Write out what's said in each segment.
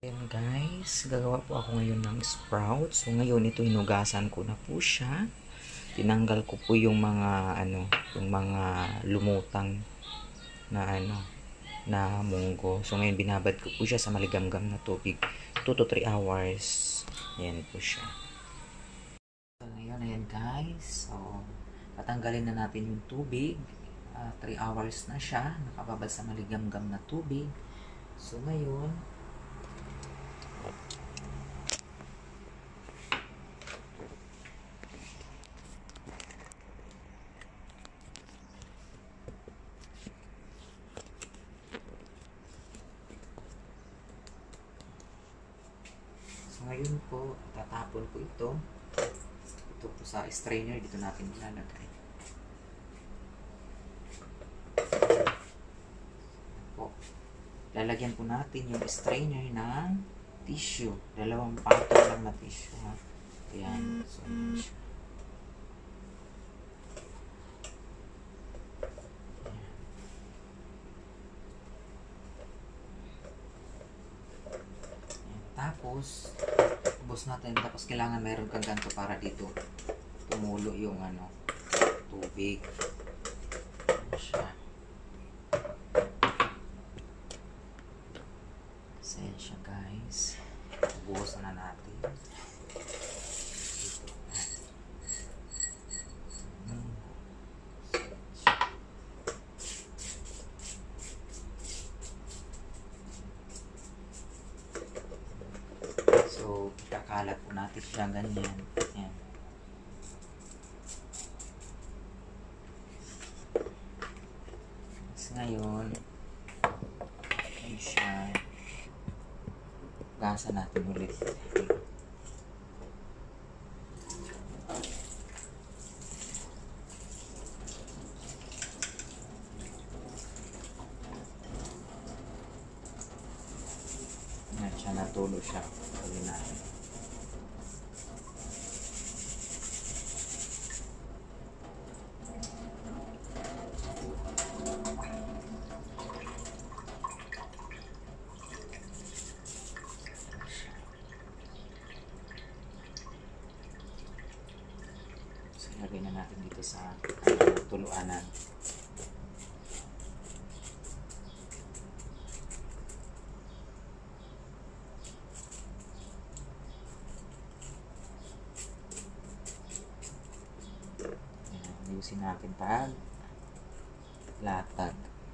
Ayan guys, gagawa po ako ngayon ng sprout. So ngayon ito hinugasan ko na po siya. Tinanggal ko po yung mga yung mga lumutang na na munggo. So ngayon binabad ko po siya sa maligamgam na tubig 2 to 3 hours. Ayan po siya. So ngayon ayan guys. So tatanggalin na natin yung tubig. 3 hours na siya, nakababad sa maligamgam na tubig. So ngayon po, tatapon ko ito. Ito po sa strainer, dito natin ilalagay. Po. Lalagyan po natin yung strainer ng tissue. 2 patong lang na tissue. Ha? Ayan. So, tapos ubos natin, tapos kailangan mayroon kang ganito para dito tumulo yung tubig. Ayan siya. Ayan siya guys, ubusan na natin dito. So, kakalat po natin siya ganyan. Ayan. So, ngayon, ayan siya. Gasa natin ulit. Ayan siya, natulo siya. Gawin natin. So, lagay na natin dito sa tuluanan. Ayusin natin pag latag.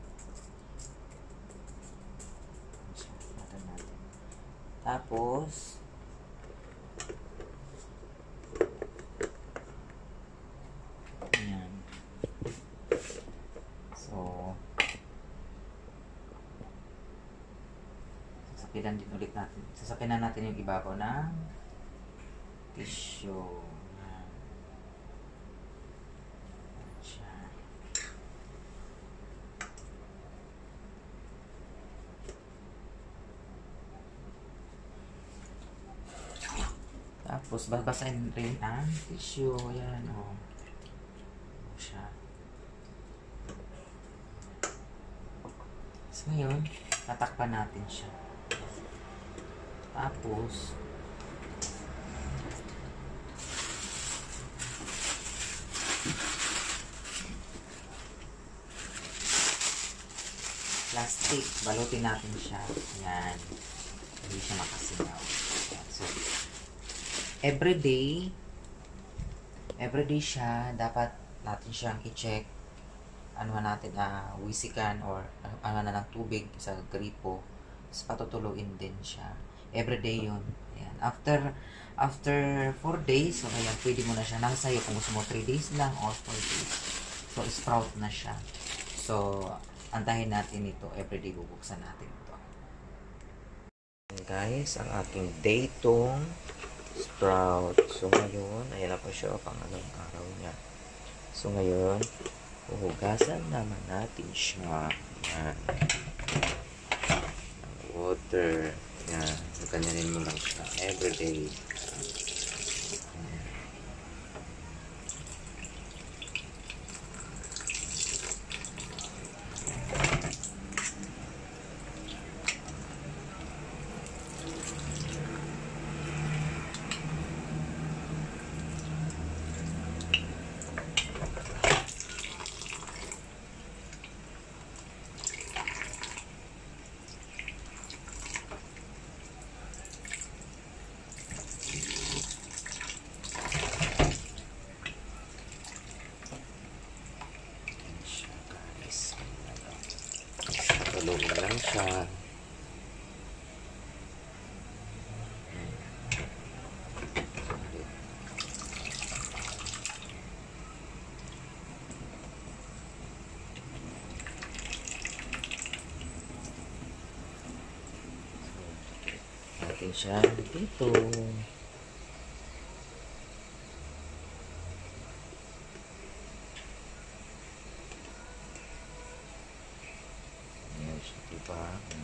Latag natin. Tapos ayan. So sasapinan din ulit natin. Sasapinan natin yung ibabaw ng tissue. Tapos, babasahin rin ang tissue. Ayan, o. Siya. So, ngayon, tatakpan natin siya. Tapos, plastic, balutin natin siya. Ayan. Hindi siya makasingaw. Ayan. So, everyday siya, dapat natin siyang i-check. Ano natin, wisikan or ano na ng tubig sa gripo. Tapos patutuluin din siya. Everyday yun. Ayan. After 4 days, so ayan, pwede mo na siya. Nasa sa'yo kung gusto mo 3 days lang or 4 days. So, sprout na siya. So, antahin natin ito. Everyday bubuksan natin ito. Guys, ang ating day 2 sprout. So, ngayon, ayan na po siya pang anong araw niya. So, ngayon, huhugasan naman natin siya. Ayan. Water. Ayan. Ganyanin mo lang siya. Everyday. haluin lang siya. Natin siya dito. Ayan siya, diba?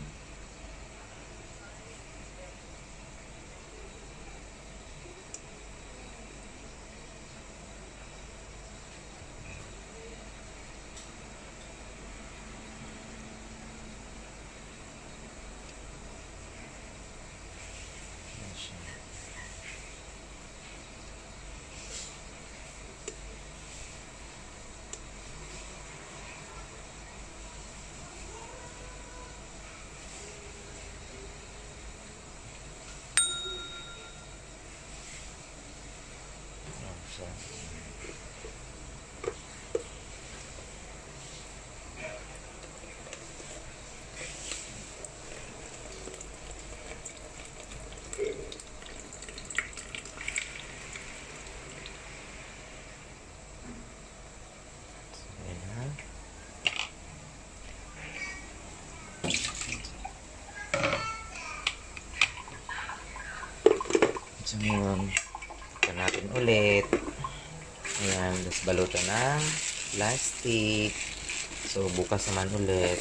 Ayan siya. Ayan siya. Ayan. So, ngayon, ito natin ulit. Ayan, tapos balutan ng plastic. So, bukas naman ulit.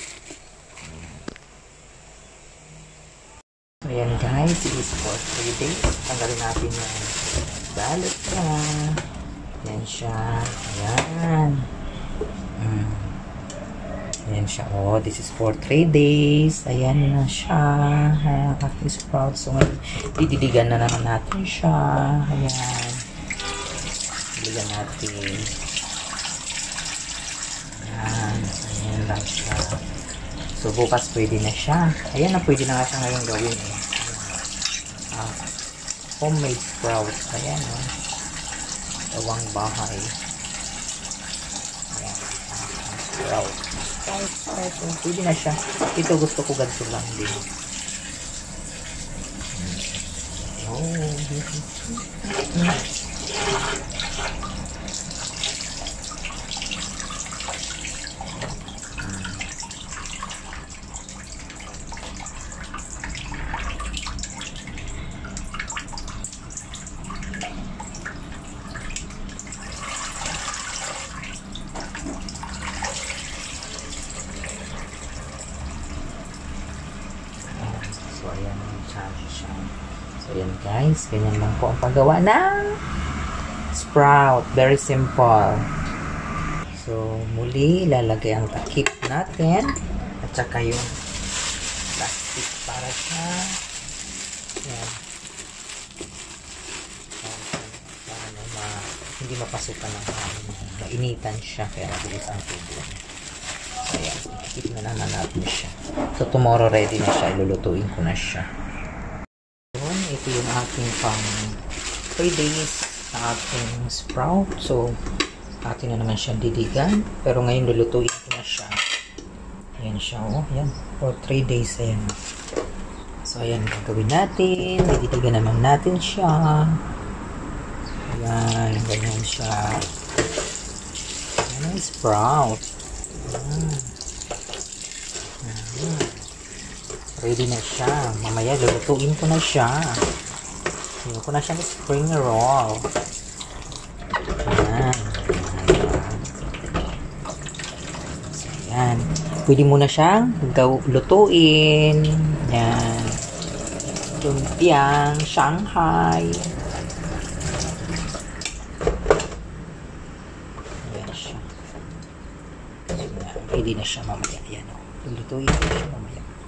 So, ayan guys, it is for 3 days. Tanggalin natin yung balot niya. Ayan siya. Ayan. Ayan siya. Oh, this is for 3 days. Ayan na siya. Ayan, cacti sprouts. So, didiligan na naman natin siya. Ayan. Diligan natin. Ayan. Ayan lang siya. So, bukas pwede na siya. Ayan na, pwede na nga siya ngayon gawin eh. Homemade sprouts. Ayan oh. Gawang bahay. Ayan. Sprouts. So, pwede na siya. Ito gusto ko ganito lang din. So, ayan yung challenge siya. So, ayan guys. Ganyan lang po ang paggawa ng sprout. Very simple. So, muli, lalagay ang takip natin. At saka yung plastic para sa ayan. Para na hindi mapasukan ng hangin. Mainitan siya. Kaya nabulis ang tubo. So, ayan. Takip na naman natin siya. So, tomorrow ready na siya. Ilulutuin ko na siya. Ito yung aking pang 3 days na aking sprout. So, atin na naman siyang didigan. Pero ngayon lulutuin ko na siya. Ayan siya. Oh, ayan. For 3 days. Ayan. So, ayan. Gagawin natin. Didigan naman natin siya. Ayan. Ganyan siya. Ayan ang sprout. Ayan. Ayan. Ready na siya. Mamaya, lulutuin ko na siya. Hindi ko na siyang spring roll. Ayan. So, ayan. Pwede mo na siyang lutuin. Ayan. Lumpiang Shanghai. Ayan siya. Ready na siya mamaya. Ayan o. Lulutuin ko na siya mamaya.